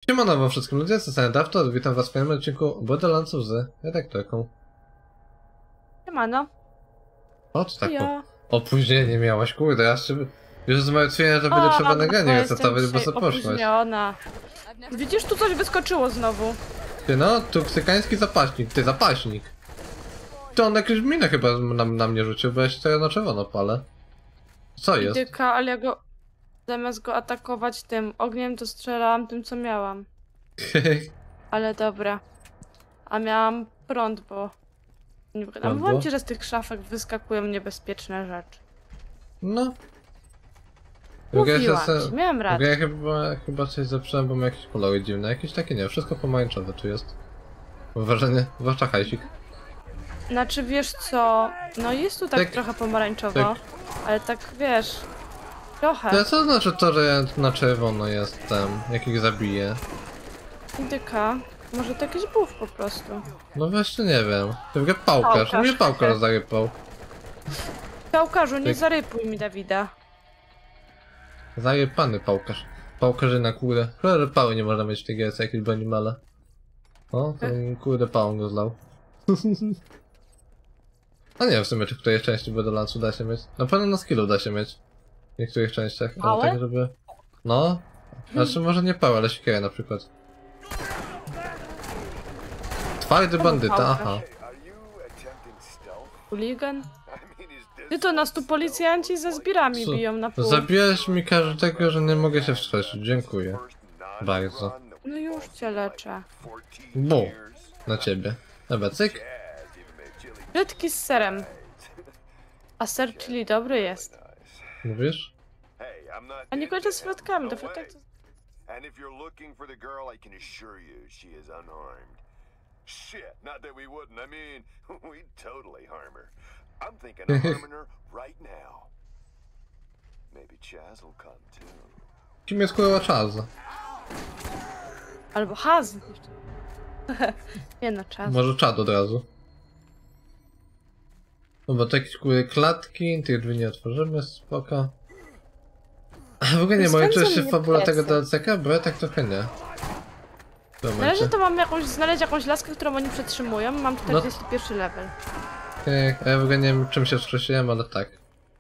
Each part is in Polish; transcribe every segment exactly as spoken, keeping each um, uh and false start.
Siemano wam wszystkim ludzie, jestem Daftor, witam was w kolejnym odcinku Borderlandsów z redaktorką. Siemano. O, to tak Ja. opóźnienie miałaś, kurde, ja się już zmartwiłem, że będzie trzeba nagranie resetować, bo co poszłaś. Opóźniona. Widzisz, tu coś wyskoczyło znowu. Ty no, tuksykański zapaśnik, ty zapaśnik. To on jakieś minę chyba na, na mnie rzucił, bo ja się teraz na czerwono palę. Co jest? Dyka, ale ja go... Zamiast go atakować tym ogniem, to strzelałam tym, co miałam. Ale dobra. A miałam prąd, bo... Nie... A mówiłam ci, że z tych szafek wyskakują niebezpieczne rzeczy. No. Mówiłam ja ci, se... miałam rację. Ja chyba, chyba coś zepsułem, bo ma jakieś kolory dziwne, jakieś takie nie, wszystko pomarańczowe tu jest. Wrażenie, zwłaszcza hajsik. Znaczy wiesz co, no jest tu tak, tak trochę pomarańczowo, tak. Ale tak wiesz, trochę. To co znaczy to, że ja na czerwono jestem, jak ich zabiję? Indyka, może to jakiś buff po prostu. No właśnie nie wiem. To w pałkarz, Pałkarz. mnie pałkarz zarypał. Pałkarzu, nie tak. zarypuj mi Dawida. Zarypany pałkarz. Pałkarzyna, kurde. Kurde, pały nie można mieć w tej gierce, jakieś broni male. O, ten kurde pałą go zlał. A nie wiem w sumie, czy w której części Borderlandsu da się mieć. Na pewno na skillu da się mieć. W niektórych częściach. Ale tak, żeby... No. Znaczy może nie pałę, ale siekierę na przykład. Twardy bandyta, aha. Hooligan? Ty to nas tu policjanci ze zbirami Co? biją na pół. Zabijesz mi każdego, że nie mogę się wstrzelić. Dziękuję. Bardzo. No już cię leczę. Bu. Na ciebie. Dobra, cyk. Frytki z serem. A ser chili dobry jest. Mówisz? A nie kończę z frytkami, do frytek to... And if you're looking for the girl, I can assure you she is unharmed. Shit, not that we wouldn't. I mean, we'd totally harm her. I'm thinking of harming her right now. Maybe Chaz will come too. Kim jest kurwa Chaz? Albo Haz. Nie no, czas. Może Chad od razu. No bo to jakieś kurde klatki, tych drzwi nie otworzymy, spoko. W ogóle nie, moje czujesz się fabula tego D L C K? Bo ja tak trochę nie. Na razie to mam jakąś, znaleźć jakąś laskę, którą oni przetrzymują. Mam czterdziesty pierwszy no. level. Okay. A ja w ogóle nie wiem czym się wstrzesiłem, ale tak.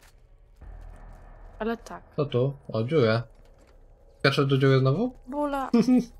Ale tak. Co tu? O, dziurę. Skaczesz do dziury znowu? Bula.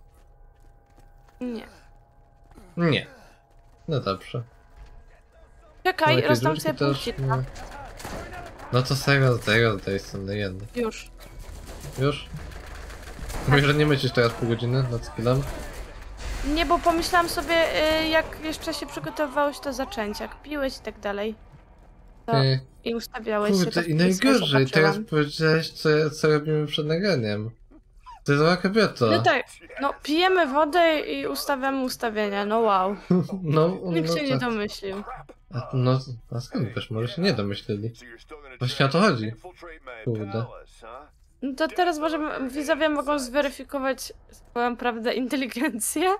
Nie. Nie. No dobrze. Czekaj, no, rozdam sobie punkcika. No to serio, serio z tej strony jedno. Już. Już? Mówisz, że nie myślisz teraz pół godziny nad skillem? Nie, bo pomyślałam sobie, jak jeszcze się przygotowywałeś do zaczęcia, jak piłeś i tak dalej. To Ty... I ustawiałeś Kurde, się. Tak i najgorzej, teraz powiedziałeś, co, co robimy przed nagraniem. To jest zła kobieta. No tak, no pijemy wodę i ustawiamy ustawienia, no wow. No, Nikt no się tak. nie domyślił. A, no, a skąd wiesz, może się nie domyślili. Właśnie o to chodzi. Kurde. No to teraz możemy, widzowie mogą zweryfikować swoją, prawdę, inteligencję.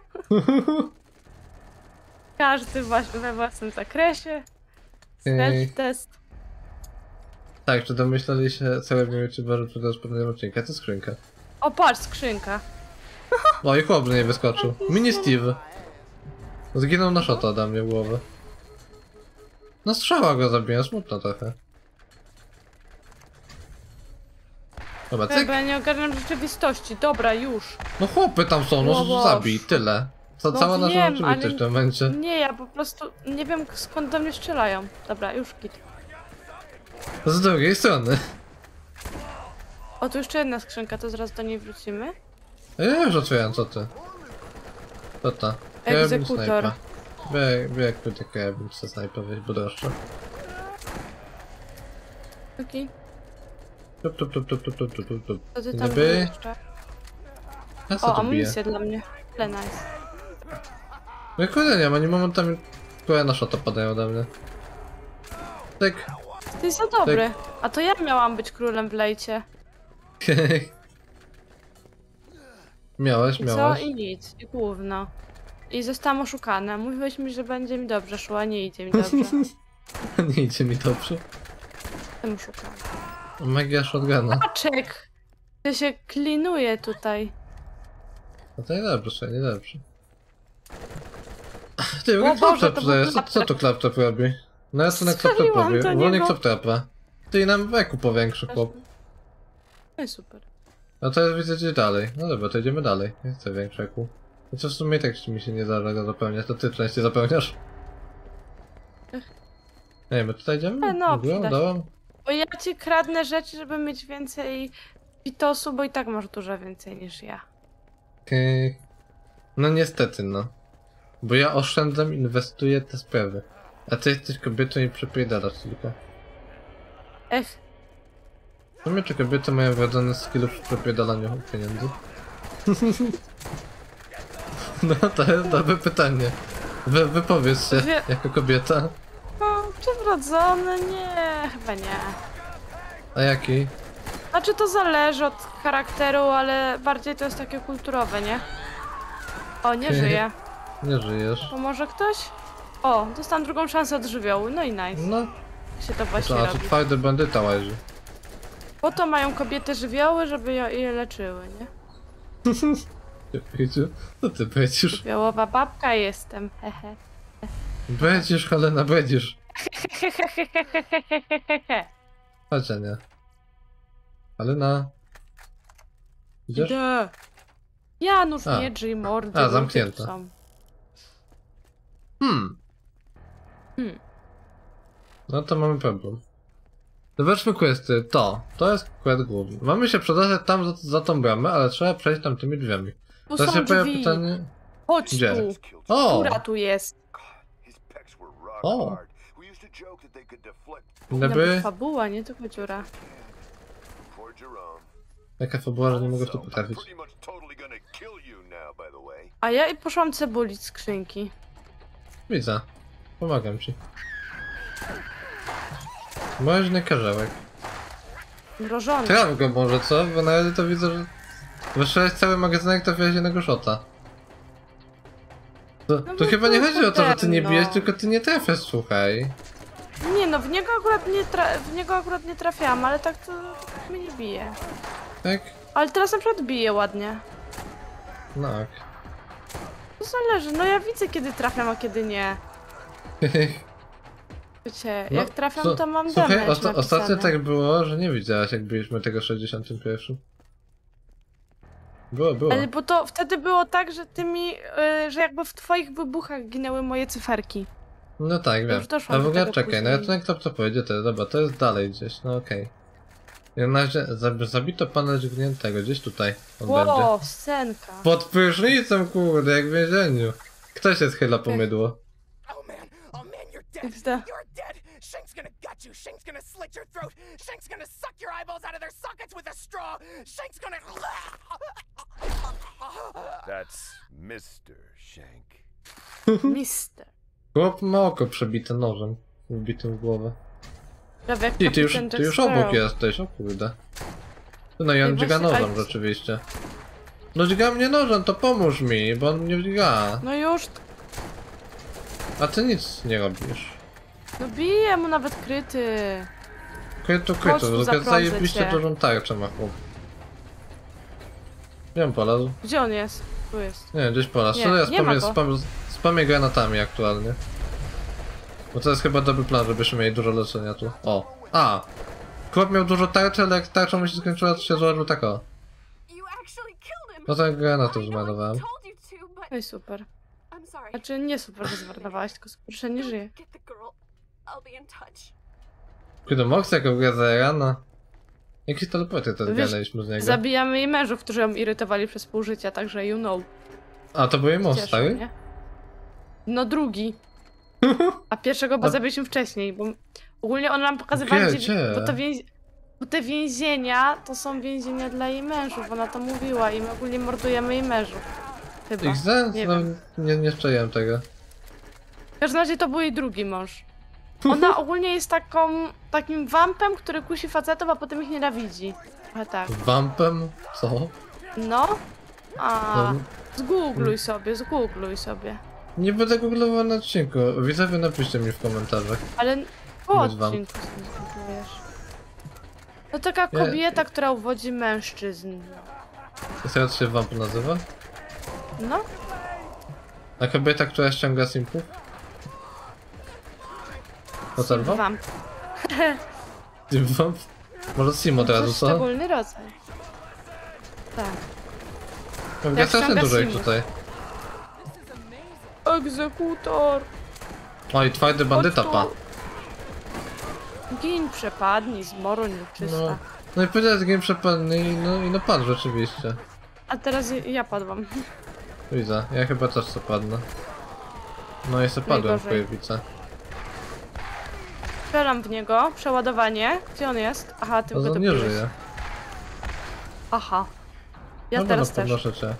Każdy właśnie we własnym zakresie. Self-test. Tak, czy domyślali się całe youtuberzy przed rozpoczęciem odcinka? To skrzynka. O, patrz, skrzynka. O, i chłop nie wyskoczył. Mini Steve. Zginął na szota ode mnie w głowę. No strzała go zabiłem, smutno trochę. Dobra, cyk. Ja nie ogarniam rzeczywistości, dobra, już. No chłopy tam są, no, no zabij, tyle. Co, no cała nasza wiem, rzeczywistość ale... w tym momencie. Nie, ja po prostu nie wiem skąd do mnie strzelają. Dobra, już git. Z drugiej strony. O, tu jeszcze jedna skrzynka, to zaraz do niej wrócimy. Ja już otwieram, co ty? Co to? Egzekutor. Wie jak pójdę karabin, co snajper weź, bo droższe. Okej. Tup, tup, tup, tup, tup, tup, tup, tup, tup. Co ty tam Dobry. jeszcze? Ja co O, tu biję? amunicja dla mnie. Ale nice. No i kurde nie ma, nie momentami które na szota padają ode mnie. Tak. Ty jest za dobry. A to ja miałam być królem w lejcie. Miałeś, I miałeś. co? I nic. I gówno. I zostałam oszukana. Mówiłeś mi, że będzie mi dobrze szło, a nie idzie mi dobrze. Nie idzie mi dobrze. Jestem oszukana. Magia shotguna. Paczek! To się klinuje tutaj. No to najlepsze, najlepsze. Ty, O jak Boże, klaptrap to tutaj był jest? Co, co tu klaptrap. klaptrap robi? No ja co na klaptrap Strzeliłam robię? do Wolnie niego. klaptrapa. Ty i nam weku powiększy chłop. No i super. No to widzę gdzieś dalej. No dobra, to idziemy dalej. Nie chcę większego. No co w sumie tak mi się nie zdarza go zapełniać, to ty częściej zapełniasz. Ech. Nie wiem, my tutaj idziemy? E, no, Mówiłem, przyda się. dałem? Bo ja ci kradnę rzeczy, żeby mieć więcej pitosu, bo i tak masz dużo więcej niż ja. Okej. No niestety, no. Bo ja oszczędzam, inwestuję te sprawy. A ty jesteś kobietą i przepierdalasz tylko. Ech, W sumie czy kobiety mają wrodzone skillów w przepierdalaniu pieniędzy? No to jest dobre pytanie. Wy, wypowiedz się, Wie- jako kobieta. no, przewrodzony? Nie, chyba nie. A jaki? Znaczy to zależy od charakteru, ale bardziej to jest takie kulturowe, nie? O, nie żyje. Nie żyjesz. Pomoże ktoś? O, dostałam drugą szansę od żywiołu, no i nice. No, Jak się to właśnie to, a tu robi. twardy bandyta łazi. Po to mają kobiety żywioły, żeby je, je leczyły, nie? Wiecie? Co ty będziesz? Żywiołowa babka jestem, hehe. Będziesz, Helena, będziesz. Chodź, nie. Helena. Idziesz? Idę. Janusz, A. nie drzyj mordy. A, ludzie zamknięte. tu są. Hmm. Hmm. No to mamy problem. Zobaczmy questy. To. To jest quest główny. Mamy się przedostać tam za, za tą bramę, ale trzeba przejść tam tymi drzwiami. Tu To są się pojawia drzwi. pytanie... Chodź Gdzie? tu. O! Która tu jest? His pecs were rock Oh. hard. We used to joke that they could deflect. Gdyby... Fabuła, nie tylko dziura. Poor Jerome. Jaka fabuła, że nie mogę w to So, I'm potrafić. pretty much totally gonna kill you now, by the way. A ja i poszłam cebulić skrzynki. Widzę. Pomagam ci. Mroźny karzełek. Mrożony. Traf go może, co? Bo na razie to widzę, że... Wyszedłeś cały magazynek, to wziąłeś jednego shota. To, No to bo chyba nie to chodzi o to, że ty nie no. bijesz, tylko ty nie trafiasz, słuchaj. Nie no, w niego akurat nie, tra- w niego akurat nie trafiałam, ale tak to tak mnie nie bije. Tak? Ale teraz na przykład bije ładnie. No tak. To zależy, no ja widzę kiedy trafiam, a kiedy nie. Wiecie, No, jak trafiam, su- to mam Słuchaj, damage osta napisane. ostatnio tak było, że nie widziałaś, jak byliśmy tego sześćdziesiątym pierwszym. Było, było. Ale bo to wtedy było tak, że tymi, y, że jakby w twoich wybuchach ginęły moje cyferki. No tak, wiem. Już doszłam A w do ogóle tego czekaj, no ja później. ten kto to powiedzie, to dobra, to jest dalej gdzieś, no okej. Okay. Na razie zab zabito pana dźgniętego, gdzieś tutaj on będzie. Ło, scenka. Pod prysznicem, kurde, jak w więzieniu. Kto się schyla po mydło? Oh man, oh man, you're dead. X D. You're dead. Shank's gonna gut you. Shank's gonna slit your throat. Shank's gonna suck your eyeballs out of their sockets with a straw. Shank's gonna. That's Mister Shank. Mister. Chłop ma oko przebite nożem, wbitym w głowę. Prawie jak Ty, ty już, kapitan ty Jack już obok Sparrow. jesteś, o kurde. No i on Ej, dźga właśnie, nożem ale- rzeczywiście. No dźga mnie nożem, to pomóż mi, bo on mnie dźga. No już, A ty nic nie robisz. no bije mu nawet kryty. Krytu, Chodź krytu, tu, tylko zaprądzę zajebiście cię. dużą tarczę ma chłop. Gdzie on polazł? Gdzie on jest? Tu jest. Nie, gdzieś polazł. Nie, Co ja nie ma spamię, go. spam, spamię granatami aktualnie. Bo to jest chyba dobry plan, żebyśmy mieli dużo leczenia tu. O! A! Chłop miał dużo tarczy, ale jak tarcza mu się skończyła, to się złożył tak o. You actually killed him. No to granatów I know I zmarnowałem. told you to, but Oj, super. I'm sorry. Znaczy nie super, że zmarnowałeś, tylko super, że nie żyje. Get the girl. I'll be in touch. Kiedy Mox jako gazera, no. Jakieś teleporty to Wiesz, zgarnęliśmy z niego. Zabijamy jej mężów, którzy ją irytowali przez pół życia, także you know. A to był jej most, Cieszę, stary? nie? No drugi. A pierwszego bo A- zabiliśmy wcześniej, bo ogólnie on nam pokazywał, Gdzie, gdzie... gdzie? Bo, to więź... bo te więzienia to są więzienia dla jej mężów, ona to mówiła i my ogólnie mordujemy jej mężów. Chyba. X Nie No, wiem. nie, nie szczaiłem tego. W każdym razie to był jej drugi mąż. Ona ogólnie jest taką, takim wampem, który kusi facetów, a potem ich nienawidzi. A tak. Wampem? Co? No. A. No. Zgoogluj sobie, zgoogluj sobie. Nie będę googlował na odcinku. Widzowie, napiszcie mi w komentarzach. Ale po Być wam. odcinku zgooglujesz. To taka Ja- kobieta, która uwodzi mężczyzn. To jak się wamp nazywa? No, A kobieta, która ściąga simpów? Hotel Wam? wam. Sim Wam? Może Sim od To razu, jest co? szczególny rodzaj. Tak. Ja Jak strasznie ściąga dużo ich Simów. tutaj. Egzekutor! Oj, twardy bandyta, Chodź pa. tu. Gin przepadnij, zmoro nieczysta. No, no i powiedziałeś game przepadny i no, i no padł rzeczywiście. A teraz ja- ja padłam. Widzę, ja chyba też co padnę. No i se padłem w Najgorzej. pojebice. Strzelam w niego, przeładowanie. Gdzie on jest? Aha, ty No go on nie dobiłeś. żyje. Aha. Ja Dobra, teraz no też. podnoszę cię.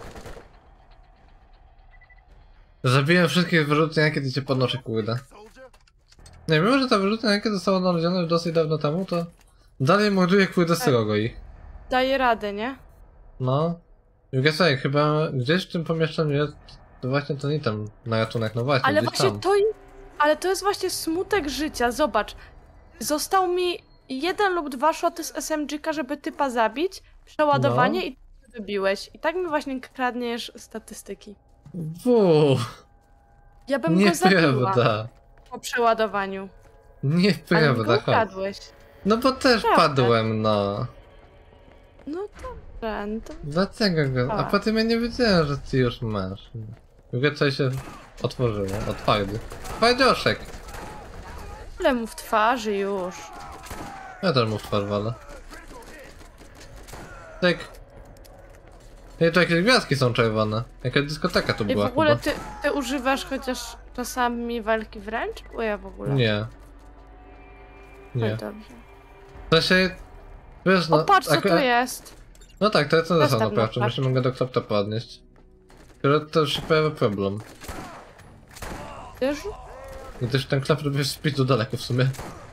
Zabiłem wszystkich wyrzutniach, kiedy cię podnoszę, kurde. Nie, mimo że ta wyrzutnia, jakie została odnaleziona już dosyć dawno temu, to dalej morduje, kurde, srogo ich. Daję radę, nie? No. I słuchaj, chyba gdzieś w tym pomieszczeniu jest to właśnie ten item na ratunek, no właśnie, Ale gdzieś właśnie tam. to i- Ale to jest właśnie smutek życia, zobacz. Został mi jeden lub dwa shoty z S M G-ka, żeby typa zabić, przeładowanie No. i ty wybiłeś. I tak mi właśnie kradniesz statystyki. Wuuu, Ja bym go zabiła nieprawda. po przeładowaniu. Ale mi Nieprawda, go chodź. ukradłeś. No bo też Prawda. padłem, no. No dobrze, no to... Dlatego go. A Tak. potem ja nie wiedziałem, że ty już masz. W ogóle coś się otworzyło, otwarty. Twardzioszek! Tyle mu w twarzy już. Ja też mu w twarz walę. Tak. Nie, to jakieś gwiazdki są czerwone. Jakaś dyskoteka tu I w była ogóle chyba. ty, ty używasz chociaż czasami walki wręcz? Bo ja w ogóle. Nie. No i Nie. dobrze. To się... Wiesz, no... O, patrz co tu akurat- jest. No tak, to jest ten Zostaw zasad naprawczy, na myślę, mogę do laptopa odnieść. Tylko to już się pojawia problem. Wiesz? Gdyż ten klap robi speedu daleko w sumie.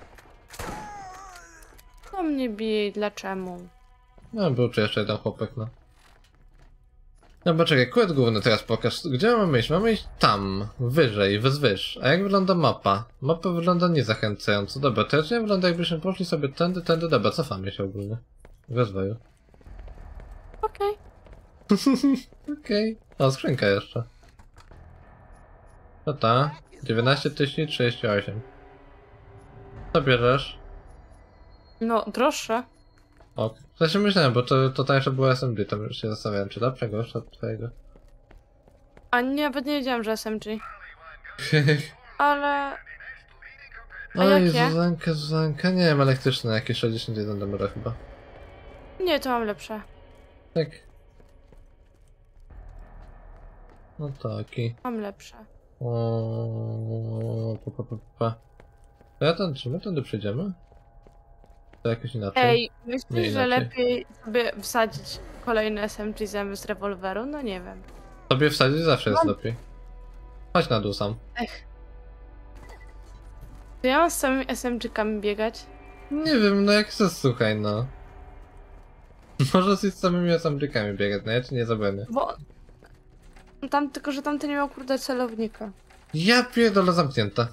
To mnie bije i dlaczego? No, był tu jeszcze jeden chłopak, no. No bo czekaj, kład główny teraz pokaż. Gdzie mamy iść? Mamy iść tam, wyżej, wzwyż. A jak wygląda mapa? Mapa wygląda niezachęcająco. Dobra, to nie wygląda jakbyśmy poszli sobie tędy, tędy, dobra, cofamy się ogólnie. W rozwoju. Okej. Okej. O, skrzynka jeszcze. To ta. dziewiętnaście tysięcy trzydzieści osiem. Co bierzesz? No, droższe. Ok. W sensie myślałem, bo to, to tańsze było S M D, tam już się zastanawiałem, czy lepszego, czy od twojego. A nie, nawet nie wiedziałam, że S M G. Ale... A Oj, jakie? Zuzanka, Zuzanka, nie wiem, elektryczne, jakieś sześćdziesiąt jeden dolara chyba. Nie, to mam lepsze. Tak. No taki. Mam lepsze. O, pa, pa, pa, pa. To ja ten, czy my tędy przejdziemy? To jakoś inaczej. Ej, Nie myślisz, że inaczej. lepiej sobie wsadzić kolejny S M G zamiast rewolweru? No nie wiem. Sobie wsadzić zawsze jest Mam- lepiej. Chodź na dół sam. Czy ja mam z samymi S M G-kami biegać? Nie wiem, no jak chcesz, słuchaj, no. Może z samymi asamblykami biegać, no ja ci nie zabronię. Bo... Tam, tylko że tamty nie miał kurde celownika. Ja pierdolę zamknięte.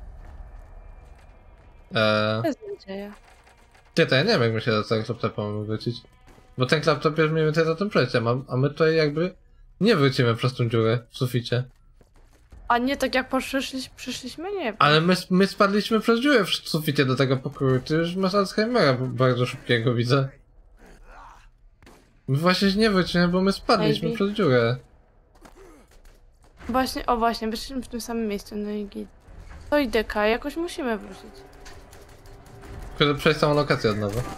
Eee... Bez nadzieja. Nie, to ja nie wiem, jak my się do tego laptopa mamy wrócić. Bo ten laptop jest mniej więcej za tym przejściem, a, a my tutaj jakby nie wrócimy przez tą dziurę w suficie. A nie tak jak poszliśmy, przyszliśmy? Nie wiem. Ale my, my spadliśmy przez dziurę w suficie do tego pokoju. Ty już masz Alzheimera b- bardzo szybkiego, widzę. My właśnie się nie wrócimy, bo my spadliśmy Maybe. przez dziurę. Właśnie, o właśnie, byliśmy w tym samym miejscu, no i git. To i deka, jakoś musimy wrócić. Tylko przejść całą lokację od nowa.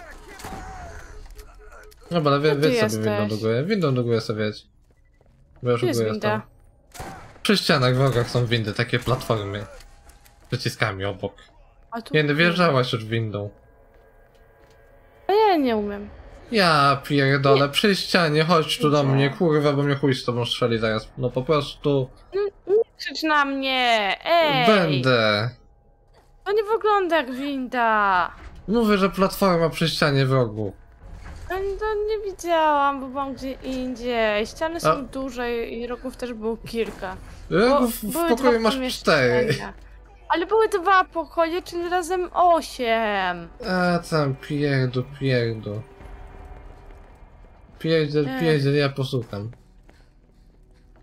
Dobra, ale wie, Gdzie ty wiedz sobie windą do jesteś? góry. Windą do góry sobie wiedź. Bo już u Gdzie jest góry winda? jestem. Przy ścianach w rogach są windy, takie platformy. Z przyciskami obok. A tu... Nie, no wjeżdżałaś już windą. A ja nie umiem. Ja pierdolę, przy ścianie, chodź tu do Gdzie? mnie, kurwa, bo mnie chuj z tobą strzeli zaraz. No po prostu. Nie krzycz na mnie! Ej! Będę. To nie wygląda jak winda. Mówię, że platforma przy ścianie w rogu. No, to nie widziałam, bo byłam gdzie indziej. Ściany są A- duże i rogów też było kilka. Rogów w były pokoju dwa masz cztery. pomieszczenia. Ale były dwa pokoje, czyli razem osiem. A tam pierdu, pierdu. Pierdziel, Ech. pierdziel, ja posłucham.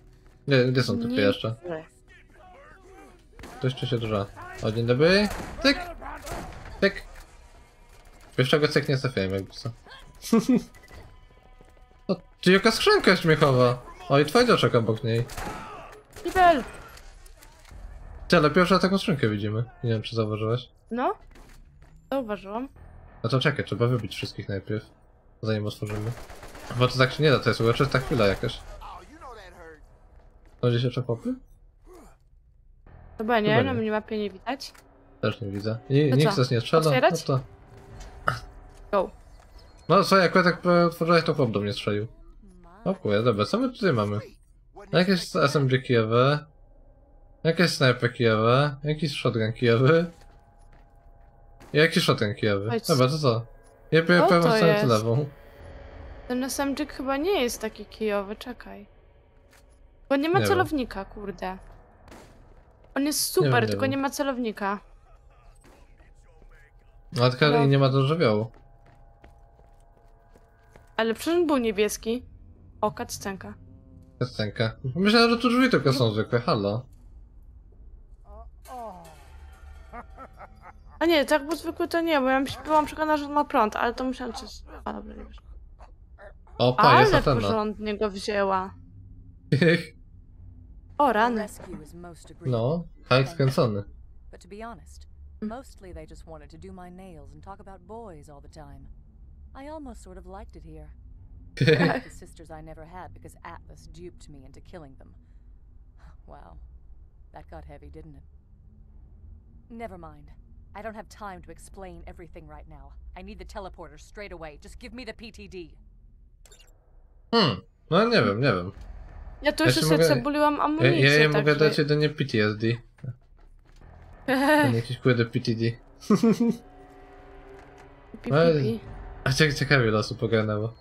Gdzie, gdzie są typy Nie- jeszcze? Ktoś tu się drze. O, dzień dobry. Tyk! Tyk! Pierwszego cyk nie trafiłem, jakby co. O, czy jaka skrzynka śmiechowa? O, i twojdoczek obok niej. Kibel! Ty, ale pierwsza taką skrzynkę widzimy. Nie wiem, czy zauważyłeś. No? Zauważyłam. No to czekaj, trzeba wybić wszystkich najpierw. Zanim otworzymy. Bo to tak się nie da, to jest uroczysta chwila jakaś. To gdzieś jeszcze popy? Chyba nie, Chyba na nie. minimapie nie widać. Też nie widzę. I, To nikt co? nas nie strzela. Otwierać? No to... Go. No co, jak tak otworzyłeś, to chłop do mnie strzelił. O kurde, dobra, co my tutaj mamy? Jakieś S M G kijowe. Jakieś snajper kijowe. Jakiś shotgun kijowy. I jakiś shotgun kijowy. Chodź. Dobra, to co? Ja Co biorę prawą to stronę, ty jest? lewą. Ten S M G chyba nie jest taki kijowy, czekaj. Bo nie ma Nie wiem. celownika, kurde. On jest Nie wiem, super, nie tylko wiem. nie ma celownika. No tylko No. i nie ma do żywiołu. Ale przecież on był niebieski. O, cutscenka. Kastenka. Myślałem, że tu drzwi tylko są zwykłe, halo. A nie, tak był zwykły to nie, bo ja myśl- byłam przekonana, że on ma prąd, ale to musiałam coś... A, dobra, nie wiesz. O, pa, jest Ale Atena. porządnie go wzięła. O, rany. Rescue is most agreeable. No, hajk skręcony. But to be honest, mostly they just wanted to do my nails and talk about boys all the time. I almost sort of liked it here. Like the sisters I never had because Atlas duped me into killing them. Wow, that got heavy, didn't it? Never mind. I don't have time to explain everything right now. I need the teleporter straight away. Just give me the P T D. Hmm, no nie wiem, nie wiem. Ja tu Ja jeszcze ci sobie mogę- cebuliłam Ja, amunicję, ja je mogę także... dać jedynie P T S D. Ten jakiś kurde P T D. Pi, Ale- pi, pi. A ciekawie, ciekawie losu pogarnęło.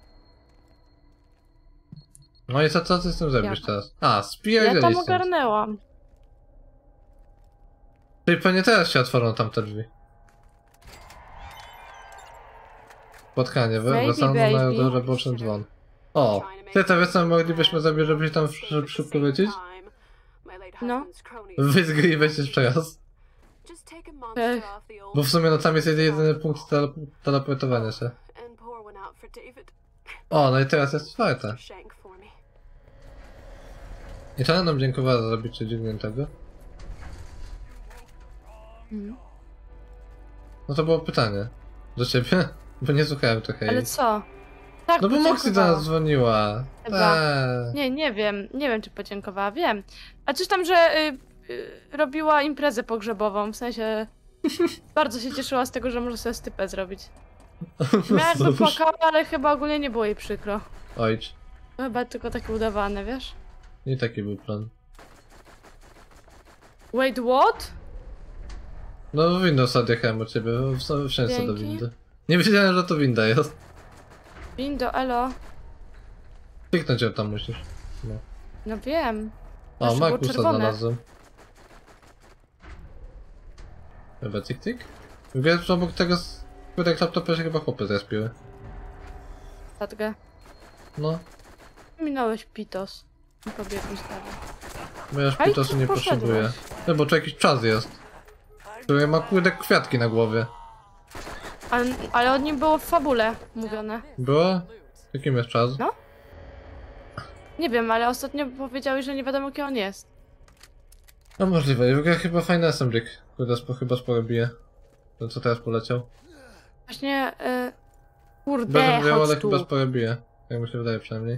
No i co, co ty z tym zrobisz Ja- teraz? A, Ja spierdzieliście. tam ogarnęłam. Czyli pewnie teraz się otworzą tamte drzwi. Spotkanie, wy- Baby, wesoło na baby. dobrze boczny dzwon. O, ty to wiesz co moglibyśmy zrobić, żebyś tam sz- szybko lecieć? No. Wyzgry i weź jeszcze raz. Just take a monster Ech. off the old Bo w sumie no tam jest jedyny, jedyny punkt tele teleportowania się. and pour one out for David. O, no i teraz jest czwarte. Shank for me. I to nam dziękowała za zabicie dźwigniętego. Mhm. No to było pytanie. Do ciebie? Bo nie słuchałem trochę Ale jej. co? Tak, No bo Moxie do podziękowała. nas dzwoniła. Chyba. Eee. Nie, nie wiem. Nie wiem, czy podziękowała. Wiem. A coś tam, że y, y, robiła imprezę pogrzebową. W sensie... bardzo się cieszyła z tego, że może sobie stypę zrobić. Miała jakby Cóż. płakała, ale chyba ogólnie nie było jej przykro. Ojcz. To chyba tylko takie udawane, wiesz? Nie taki był plan. Wait, what? No Windows odjechałem od ciebie, w w szczęście do Dzięki. windy. Nie wiedziałem, że to winda jest. Windo, elo. Kliknąć ją tam musisz. No. No wiem. O, Jeszcze było Markusa czerwone. znalazłem. Chyba tik tik? Wiesz, że obok tego skórek laptopa się chyba chłopy zrespiły. Tatgę. No, Minąłeś Pitos. I pobiegłeś dalej. bo ja już Hej, pitosu tu nie poszedłeś. potrzebuję. No bo tu jakiś czas jest. Który ma kurde kwiatki na głowie. Ale, ale o nim było w fabule mówione. Było? Jakim jest czas? No. Nie wiem, ale ostatnio powiedziały, że nie wiadomo kim on jest. No możliwe, i w ogóle chyba fajny S M G. Kurde, spo, chyba sporo bije. Ten co teraz poleciał. Właśnie, y... kurde, Bez wiem, ale chodź tu. chyba sporo bije. Jak mi się wydaje przynajmniej.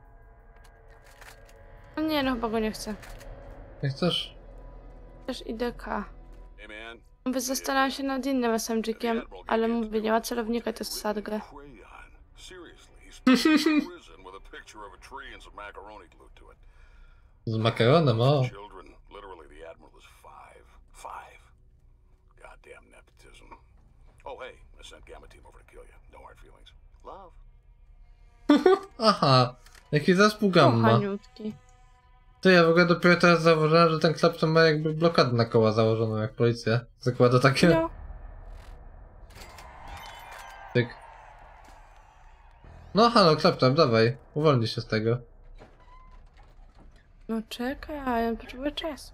No nie, no chyba go nie chcę. Nie chcesz? Też I D K. Hey man, Mówię, zastanawiam się nad innym S M G-kiem, ale mówię, nie ma celownika, to jest sadgę. crayon. Seriously, he's stuck in prison with a picture of a tree and some macaroni glued to it. Z makaronem, o. Children, literally the admiral is five. Five. Goddamn nepotism. Oh hey, I sent Gamma Team over to kill you. No hard feelings. Love. Aha, jaki zespół gamma. Kochaniutki. Ty, ja w ogóle dopiero teraz zauważyłem, że ten klapton ma jakby blokadę na koła założoną, jak policja zakłada takie. No, Tyk. No halo, klapton, dawaj, uwolnij się z tego. No czekaj, ja potrzebuję czasu.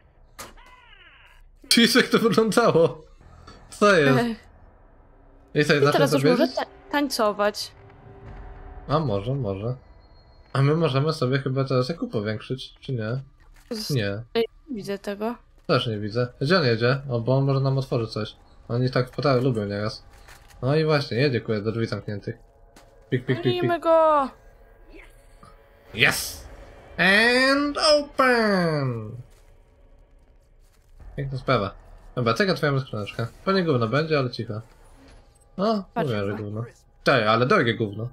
Wiesz jak to wyglądało? Co jest? Ej, I co, I zacznę teraz już sobie może jeść? ta tańcować. A może, może. A my możemy sobie chyba teraz jaku powiększyć, czy nie? Z- Nie. Ej, nie widzę tego. Też nie widzę. Gdzie on jedzie? O, bo on może nam otworzyć coś. Oni tak w potrawy lubią nieraz. No i właśnie, jedzie kurde do drzwi zamkniętych. Pik, pik, pik, pik. Walimy go! Yes! And open! Piękna sprawa. Dobra, czeka twoja skrzyneczka. Pewnie gówno będzie, ale cicho. No, Patrz, mówię, że chyba. gówno. Czekaj, ale drogie gówno.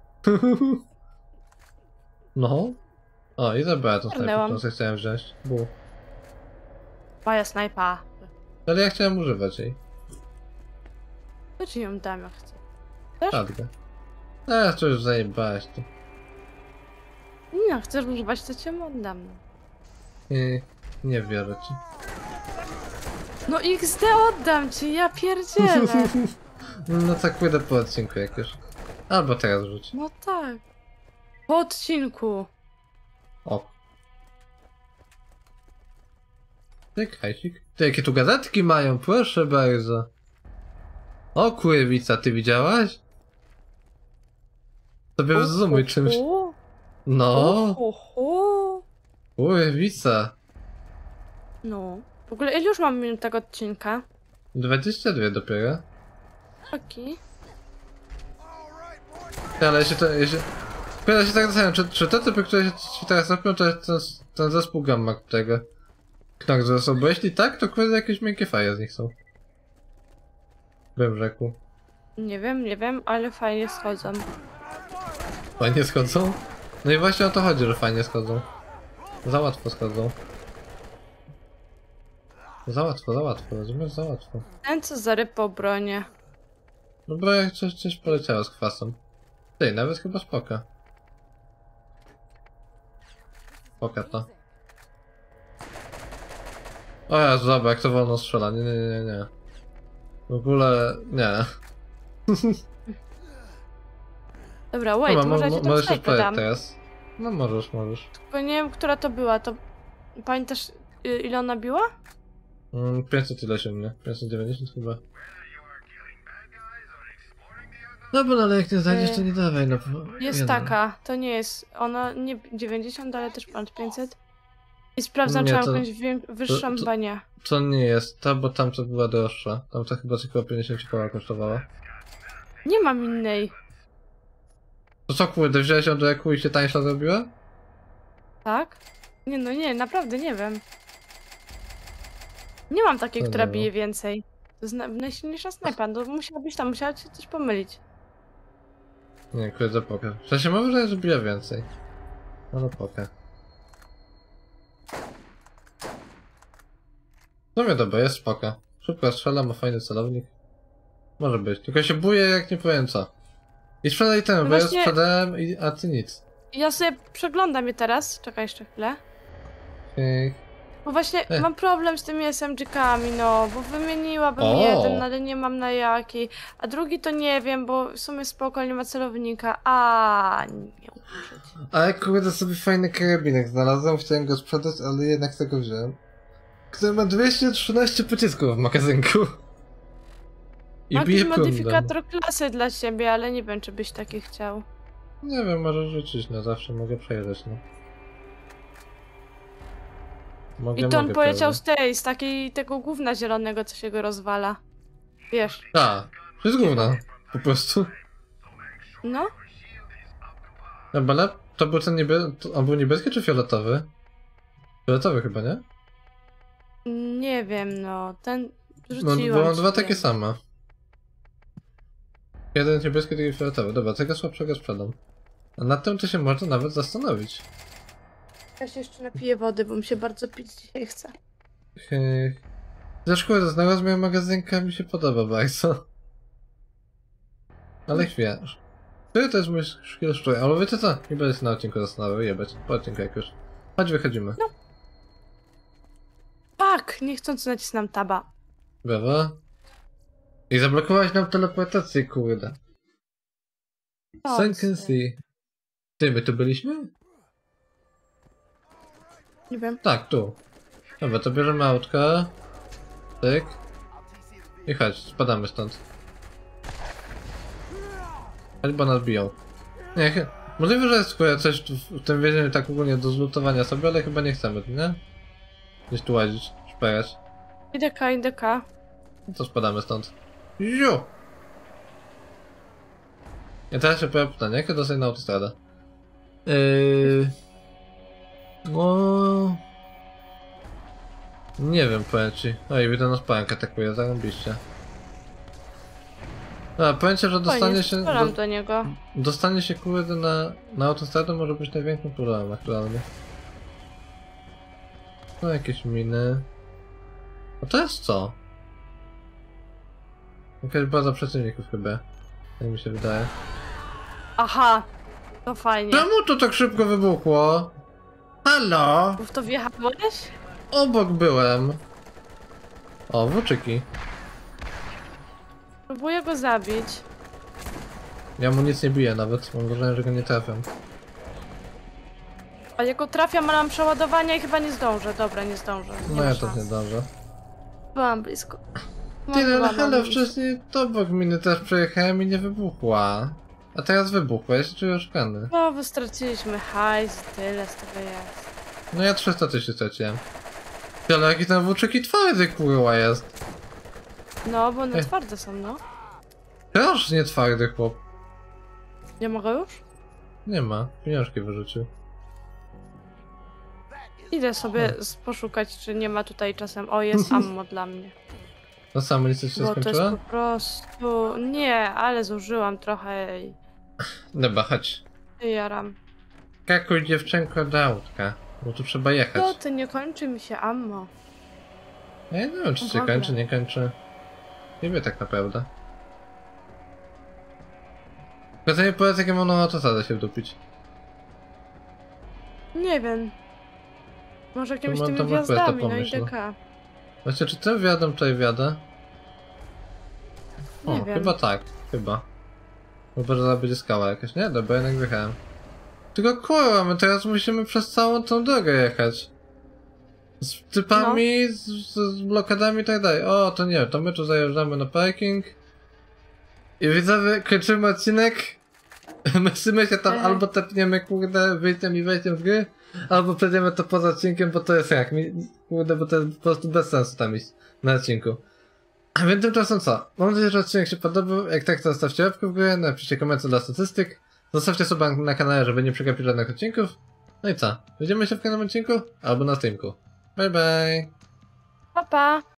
No. O, i zabrała tą snajpę, Zgarnęłam. którą sobie chciałem wziąć. Bu. Moja snajpa. Ale ja chciałem używać jej. To ci ją dam jak chcę. Radkę. Teraz to już zajebałaś tu. Nie, chcesz używać, to cię oddam. Nie, nie wierzę ci. No iks de oddam ci, ja pierdzielę. No tak pójdę po odcinku jak już. Albo teraz rzuć. No tak. Po odcinku. O. Ty kajsik. Ty jakie tu gazetki mają, proszę bardzo. O kurwica, ty widziałaś? Sobie wzumuj czymś. Uhu. No, Uhu. kurwica. No. W ogóle ile już mam minut tego odcinka? dwadzieścia dwa dopiero. Taki. Ty, ale jeśli to, jeśli... Ja się tak zastanawiam, czy, czy te typy, które się, się teraz robią, to jest ten, ten zespół Gamma tego. Knak zespół, bo jeśli tak, to kurde jakieś miękkie faje z nich są. Bym rzekł. Nie wiem, nie wiem, ale fajnie schodzą. Fajnie schodzą? No i właśnie o to chodzi, że fajnie schodzą. Za łatwo schodzą. Za łatwo, za łatwo, rozumiesz? Za łatwo. Ten co zarypał bronię. No bo jak coś, coś poleciało z kwasem. Ty, nawet chyba spoko. Spoko to. O Jezu, dobra, jak to wolno strzela. Nie, nie, nie, nie. W ogóle... nie. Dobra, wait, Dobra, może ja mo- ci tam możesz już snajpę powiedzieć dam. teraz. No możesz, możesz. Tylko nie wiem, która to była, to... Pamiętasz y, ile ona biła? Mm, pięćset ileś u mnie. pięćset dziewięćdziesiąt chyba. Dobra, no ale jak nie znajdziesz, to nie dawaj, no. Jest nie no. taka, to nie jest, ona nie dziewięćdziesiąt, ale też ponad pięćset. I sprawdzam, Nie, czy mam to- jakąś wię- wyższą, to- chyba nie. To nie jest ta, bo tamta była droższa. Tamta chyba tylko pięćdziesiąt koła kosztowała. Nie mam innej, To co kurde, wziąłeś ją do jaku i się tańsza zrobiła? tak? Nie no, nie, naprawdę nie wiem. Nie mam takiej, To która nie bije wiem. więcej. To jest na- najsilniejsza snajpa, no musiała być tam, musiała się coś pomylić. Nie, kurde, poker. W sensie może, że bije więcej. Ale poker. No mnie dobra, jest spoko. Szybko strzela, ma fajny celownik. Może być, tylko się buję jak nie powiem co. I sprzedaj ten, No bo ja właśnie- sprzedałem, i, a ty nic. Ja sobie przeglądam je teraz, czekaj jeszcze chwilę. Ej. Bo właśnie E. mam problem z tymi es em dżikami, no, bo wymieniłabym O! jeden, ale nie mam na jaki. A drugi to nie wiem, bo w sumie spoko, nie ma celownika. A nie użyć. Ale kurde, sobie fajny karabinek znalazłem, chciałem go sprzedać, ale jednak tego wziąłem. Który ma dwieście trzynaście pocisków w magazynku. I Mam bije jakiś prądem. modyfikator klasy dla siebie, ale nie wiem, czy byś taki chciał. Nie wiem, może rzucić, no zawsze mogę przejrzeć, no. Mogę, I to on mogę poleciał przejrzeć. z tej, z takiej, tego gówna zielonego, co się go rozwala. Wiesz, A, to jest gówno, po prostu. no? Dobra, ale to był ten niebieski, on był niebieski czy fioletowy? Fioletowy chyba, nie? Nie wiem, no, ten No, rzuciłam bo mam ci, dwa nie. takie same. Jeden niebieski, drugi fioletowy. Dobra, tego słabszego sprzedam. A nad tym to się można nawet zastanowić. Ja się jeszcze napiję wody, bo mi się bardzo pić dzisiaj chce. Hej. Za szkoda, znalazłem moją magazynkę, mi się podoba bardzo. Ale chwilę. Który to jest mój szkiel szczuj? Ale wiecie co? Nie będę się na odcinku zastanawiał, jebać. Po odcinku jak już. Chodź, wychodzimy. No. Tak, niechcący nacisnam taba. Brawo. I zablokowałeś nam teleportację, kurde. O, Sun can see. Ty, my tu byliśmy? Nie wiem. Tak, tu. Dobra, to bierzemy autko. Tyk. I chodź, spadamy stąd. Chodź, bo nas biją. Nie, chy... Możliwe, że jest coś w tym więzieniu tak ogólnie do zlutowania sobie, ale chyba nie chcemy, nie? Gdzieś tu łazić, szperać. Idę ka, idę ka. No to spadamy stąd. Ziu! I teraz się pojawia pytanie, jak ja dostać na autostradę? Yy... No... Nie wiem, powiem ci. Oj, widzę nas pająk atakuje, zarąbiście. A, powiem ci, że dostanie się... Do... Do, do niego. dostanie się kurde na, na autostradę może być największym problemem aktualnie. No jakieś miny... A to jest co? Jakaś baza przeciwników chyba. Jak mi się wydaje. Aha! To fajnie. Czemu to tak szybko wybuchło? Halo? W to wjechałeś? Obok byłem. O, włóczyki. Próbuję go zabić. Ja mu nic nie biję nawet, mam wrażenie, że go nie trafiam. A jak go trafiam, ale mam przeładowania i chyba nie zdążę. Dobra, nie zdążę. Nie No ma ja też szans. nie zdążę. Byłam blisko. Ty, Mam- ale mam- halo, mam- wcześniej to obok miny też przejechałem i nie wybuchła. A teraz wybuchła, ja się czuję oszukany. No, bo straciliśmy hajs, tyle z tego jest. No ja trzysta tysięcy straciłem. Ty, ale jaki ten włóczyki twardy kurwa jest. No, bo one Ej. twarde są, no. Proszę, nie twardy chłop. Nie mogę już? Nie ma, pieniążki wyrzucił. Idę sobie z- poszukać, czy nie ma tutaj czasem. O, jest ammo dla mnie. No samo nic się Bo to jest skończyła? po prostu... Nie, ale zużyłam trochę i Dobra, chodź. i jaram. Kakuj dziewczynko do autka, bo tu trzeba jechać. No, to nie kończy mi się ammo. Ja nie wiem, czy się Dobra. kończy, nie kończy. Nie wiem tak naprawdę. Tylko nie powiedz, jakie mam na autostradę się wdupić. Nie wiem. Może jakimiś mam tymi tam requesta gwiazdami, no pomyśl, i no. D K. Właśnie, czy ten wiadam tutaj wiadę? O, Nie wiem. chyba tak, chyba. Chyba, że zaraz będzie skała jakaś, nie? Dobra, jednak wjechałem. Tylko kurwa, my teraz musimy przez całą tą drogę jechać. Z typami, No. z, z, z blokadami i tak dalej. O, to nie, to my tu zajeżdżamy na parking. I widzowie, kończymy odcinek. Musimy się tam Ehe. albo tepniemy, kurde, wyjściem i wejściem z gry, albo przejdziemy to poza odcinkiem, bo to jest jak, mi, kurde, bo to jest po prostu bez sensu tam iść na odcinku. A więc tymczasem co? Mam nadzieję, że odcinek się podobał. Jak tak, to zostawcie łapkę w górę, napiszcie komentarz dla statystyk. Zostawcie suba na kanale, żeby nie przegapić żadnych odcinków. No i co? Widzimy się w kolejnym odcinku? Albo na streamku. Bye bye! Pa, pa!